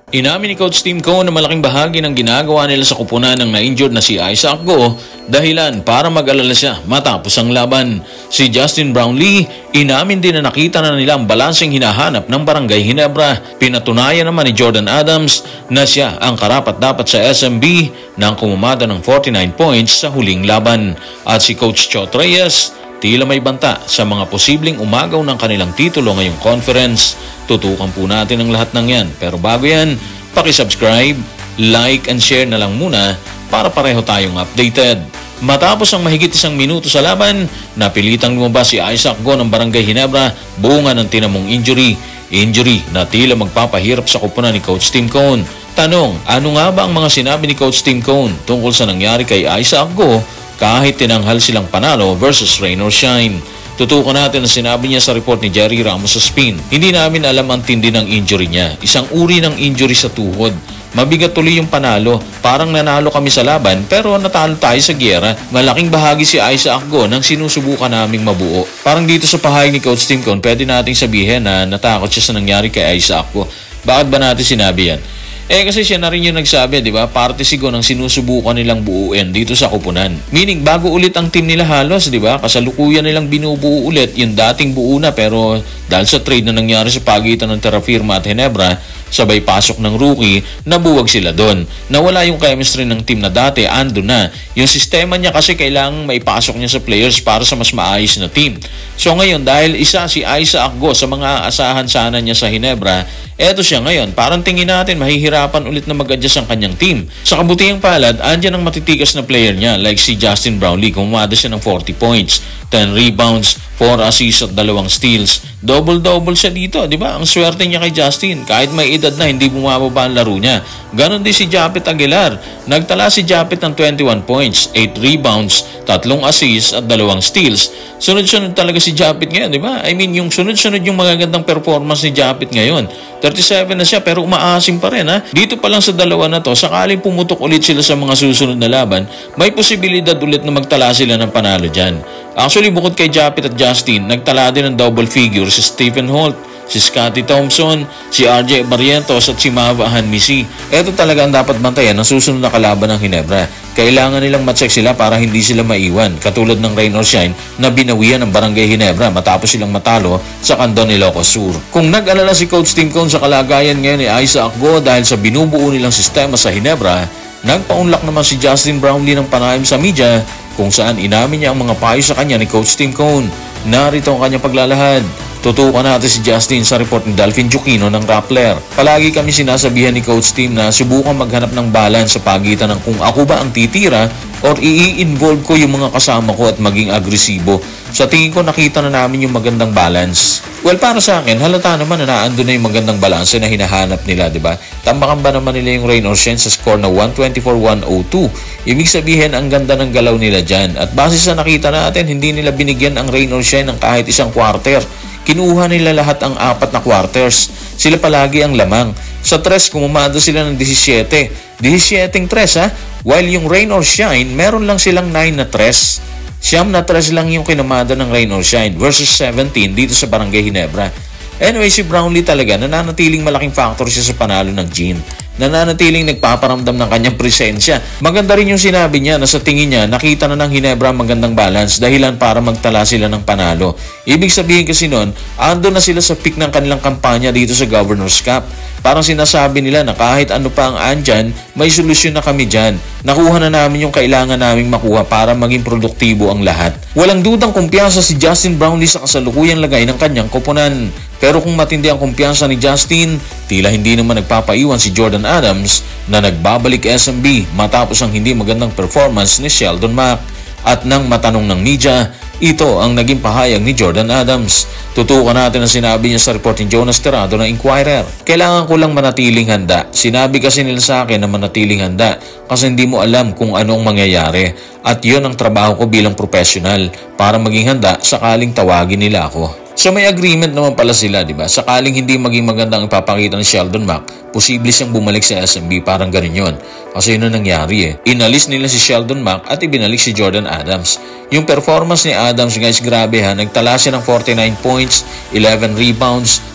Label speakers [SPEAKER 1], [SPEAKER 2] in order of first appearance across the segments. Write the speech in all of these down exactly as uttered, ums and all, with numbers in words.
[SPEAKER 1] Inamin ni Coach Tim Cone na malaking bahagi ng ginagawa nila sa kupunan ng na-injured na si Isaac Go dahilan para mag-alala siya matapos ang laban. Si Justin Brownlee, inamin din na nakita na nila ang balanseng hinahanap ng Barangay Ginebra. Pinatunayan naman ni Jordan Adams na siya ang karapat-dapat sa S M B nang kumamada ng forty-nine points sa huling laban. At si Coach Chot Reyes, tila may banta sa mga posibleng umagaw ng kanilang titulo ngayong conference. Tutukan po natin ang lahat ng yan. Pero bago yan, paki-subscribe, like and share na lang muna para pareho tayong updated. Matapos ang mahigit isang minuto sa laban, napilitang lumabas si Isaac Go ng Barangay Ginebra bunga ng tinamong injury. Injury na tila magpapahirap sa kupunan ni Coach Tim Cone. Tanong, ano nga ba ang mga sinabi ni Coach Tim Cone tungkol sa nangyari kay Isaac Go kahit tinanghal silang panalo versus rain or shine? Tutukan natin ang sinabi niya sa report ni Jerry Ramos sa Spin. Hindi namin alam ang tindi ng injury niya. Isang uri ng injury sa tuhod. Mabigat tuloy yung panalo. Parang nanalo kami sa laban pero natalo tayo sa giyera. Malaking bahagi si Isaac Go nang sinusubukan naming mabuo. Parang dito sa pahayag ni Coach Tim Cone, pwede nating sabihin na natakot siya sa nangyari kay Isaac Go. Bakit ba natin sinabi yan? Eh kasi siya na rin yung nagsabi, di ba? Parte siguro ng sinusubukan nilang buuin dito sa kupunan. Meaning, bago ulit ang team nila halos, di ba? Kasalukuyan nilang binubuo ulit yung dating buo na pero dahil sa trade na nangyari sa pagitan ng Terra Firma at Ginebra, sabay pasok ng rookie, nabuwag sila doon. Nawala yung chemistry ng team na dati, ando na. Yung sistema niya kasi kailangang maipasok niya sa players para sa mas maayos na team. So ngayon, dahil isa si Isaac Go sa mga asahan sana niya sa Ginebra, eto siya ngayon, parang tingin natin mahihirapan ulit na mag-adjust ang kanyang team. Sa kabutihang palad, andyan ang matitikas na player niya like si Justin Brownlee, kumada siya ng forty points, ten rebounds, four assists at dalawang steals. Double-double siya dito, di ba? Ang swerte niya kay Justin, kahit may edad na hindi bumababa ang laro niya. Ganon din si Japet Aguilar. Nagtala si Japet ng twenty-one points, eight rebounds, tatlong assists at dalawang steals. Sunod-sunod talaga si Japet ngayon, di ba? I mean, yung sunod-sunod yung magagandang performance ni Japet ngayon. thirty-seven na siya pero umaasim pa rin ha. Dito pa lang sa dalawa na to, sakaling pumutok ulit sila sa mga susunod na laban, may posibilidad ulit na magtala sila ng panalo dyan. Actually, bukod kay Japet at Justin, nagtala din ng double figure si Stephen Holt, si Scottie Thompson, si R J Barrientos at si Mava Hanmisi. Ito talaga ang dapat bantayan ng susunod na kalaban ng Ginebra. Kailangan nilang matcheck sila para hindi sila maiwan, katulad ng rain or shine na binawian ng Barangay Ginebra matapos silang matalo sa Candon Ilocos Sur. Kung nag-alala si Coach Tim Cone sa kalagayan ngayon ni Isaac Go dahil sa binubuo nilang sistema sa Ginebra, nagpaunlak naman si Justin Brownlee ng panayam sa media kung saan inamin niya ang mga payo sa kanya ni Coach Tim Cone. Narito ang kanyang paglalahad. Tutukan natin si Justin sa report ni Dalvin Juquino ng Rappler. Palagi kami sinasabihan ni Coach Tim na subukan maghanap ng balance sa pagitan ng kung ako ba ang titira or i-involve ko yung mga kasama ko at maging agresibo. Sa tingin ko nakita na namin yung magandang balance. Well, para sa akin, halata naman na naandun na yung magandang balance na hinahanap nila, di ba? Tambakan ba naman nila yung rain or shine sa score na one twenty-four one oh two? Ibig sabihin, ang ganda ng galaw nila dyan. At base sa nakita natin, hindi nila binigyan ang rain or shine ng kahit isang quarter. Kinuha nila lahat ang apat na quarters. Sila palagi ang lamang. Sa tres, kumumada sila ng seventeen. seventeen tres ha? While yung rain or shine, meron lang silang nine na tres. Siyam na tres lang yung kinamada ng rain or shine versus seventeen dito sa Barangay Ginebra. Anyway, si Brownlee talaga nananatiling malaking factor siya sa panalo ng Gin. Nananatiling nagpaparamdam ng kanyang presensya. Maganda rin yung sinabi niya na sa tingin niya nakita na ng Ginebra magandang balance dahilan para magtala sila ng panalo. Ibig sabihin kasi nun, ando na sila sa peak ng kanilang kampanya dito sa Governor's Cup. Parang sinasabi nila na kahit ano pa ang andyan, may solusyon na kami dyan. Nakuha na namin yung kailangan naming makuha para maging produktibo ang lahat. Walang dudang kumpiyansa si Justin Brownlee sa kasalukuyang lagay ng kanyang koponan. Pero kung matindi ang kumpiyansa ni Justin, tila hindi naman nagpapaiwan si Jordan Adams na nagbabalik S M B matapos ang hindi magandang performance ni Sheldon Mack. At nang matanong ng media, ito ang naging pahayag ni Jordan Adams. Tutukan natin ang sinabi niya sa report ni Jonas Tirado ng Inquirer. Kailangan ko lang manatiling handa. Sinabi kasi nila sa akin na manatiling handa kasi hindi mo alam kung anong mangyayari. At yun ang trabaho ko bilang professional para maging handa sakaling tawagin nila ako. So may agreement naman pala sila, di ba? Sakaling hindi maging magandang ipapakita ni Sheldon Mack, posible siyang bumalik sa S M B, parang ganun yun. Kasi yun ang nangyari eh. Inalis nila si Sheldon Mack at ibinalik si Jordan Adams. Yung performance ni Adams, guys, grabe ha. Nagtala siya ng forty-nine points, eleven rebounds,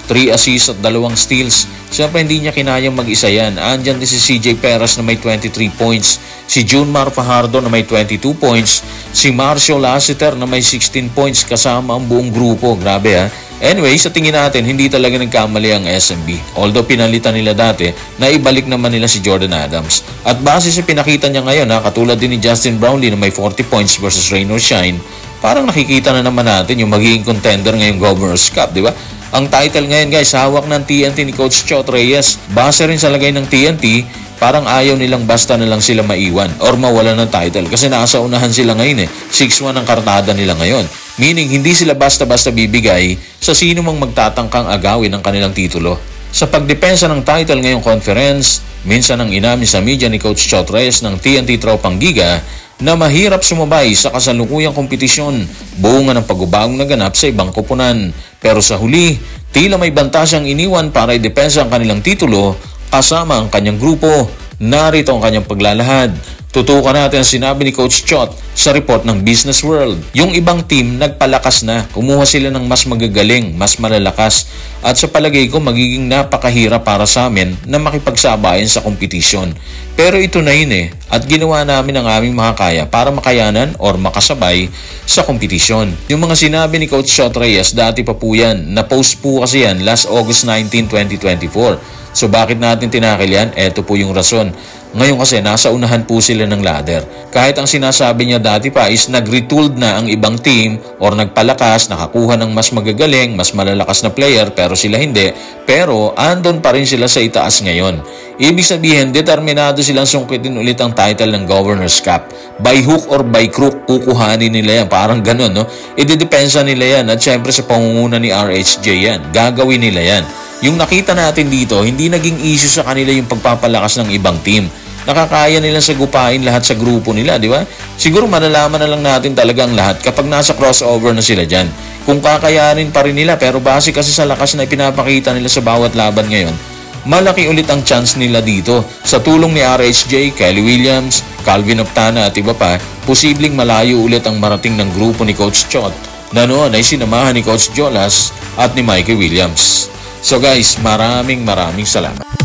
[SPEAKER 1] three assists at dalawang steals. Siyempre hindi niya kinayang mag-isa yan. Andyan din si C J Perez na may twenty-three points, si Junmar Fajardo na may twenty-two points, si Marcio Lassiter na may sixteen points kasama ang buong grupo. Grabe ha. Anyway, sa tingin natin, hindi talaga nagkamali ang S M B. Although pinalitan nila dati, naibalik naman nila si Jordan Adams. At base sa pinakita niya ngayon, ha, katulad din ni Justin Brownlee na may forty points versus Rain or Shine, parang nakikita na naman natin yung magiging contender ngayong Governor's Cup, di ba? Ang title ngayon guys, hawak ng T N T ni Coach Chot Reyes. Base rin sa lagay ng T N T, parang ayaw nilang basta na lang sila maiwan or mawala ng title kasi nasa unahan sila ngayon eh. six one ang kartada nila ngayon. Meaning, hindi sila basta-basta bibigay sa sino mang magtatangkang agawin ang kanilang titulo. Sa pagdepensa ng title ngayong conference, minsan ang inamin sa media ni Coach Chot Reyes ng T N T Tropang Giga na mahirap sumabay sa kasalukuyang kompetisyon, bunga ng pagbabagong naganap sa ibang koponan. Pero sa huli, tila may banta siyang iniwan para idepensa ang kanilang titulo kasama ang kanyang grupo. Narito ang kanyang paglalahad. Tutukan natin ang sinabi ni Coach Chot sa report ng Business World. Yung ibang team nagpalakas na, kumuha sila ng mas magagaling, mas malalakas, at sa palagay ko magiging napakahirap para sa amin na makipagsabayan sa kompetisyon. Pero ito na yun eh, at ginawa namin ang aming makakaya para makayanan or makasabay sa kompetisyon. Yung mga sinabi ni Coach Chot Reyes, dati pa po yan, na-post po kasi yan last August nineteenth, twenty twenty-four. So bakit natin tinakil yan? Eto po yung rason. Ngayon kasi nasa unahan po sila ng ladder. Kahit ang sinasabi niya dati pa is nag-retooled na ang ibang team or nagpalakas, nakakuha ng mas magagaling, mas malalakas na player pero sila hindi. Pero andon pa rin sila sa itaas ngayon. Ibig sabihin, determinado silang sungkitin ulit ang title ng Governor's Cup. By hook or by crook, kukuhanin nila yan. Parang ganun, no? Ididepensa nila yan at syempre sa pangunguna ni R H J yan. Gagawin nila yan. Yung nakita natin dito, hindi naging issue sa kanila yung pagpapalakas ng ibang team. Nakakaya nilang sagupain lahat sa grupo nila, di ba? Siguro malalaman na lang natin talaga ang lahat kapag nasa crossover na sila dyan. Kung kakayanin pa rin nila, pero base kasi sa lakas na ipinapakita nila sa bawat laban ngayon, malaki ulit ang chance nila dito. Sa tulong ni R H J, Kelly Williams, Calvin Optana at iba pa, posibleng malayo ulit ang marating ng grupo ni Coach Chot na noon ay sinamahan ni Coach Jolas at ni Mikey Williams. So guys, maraming maraming salamat.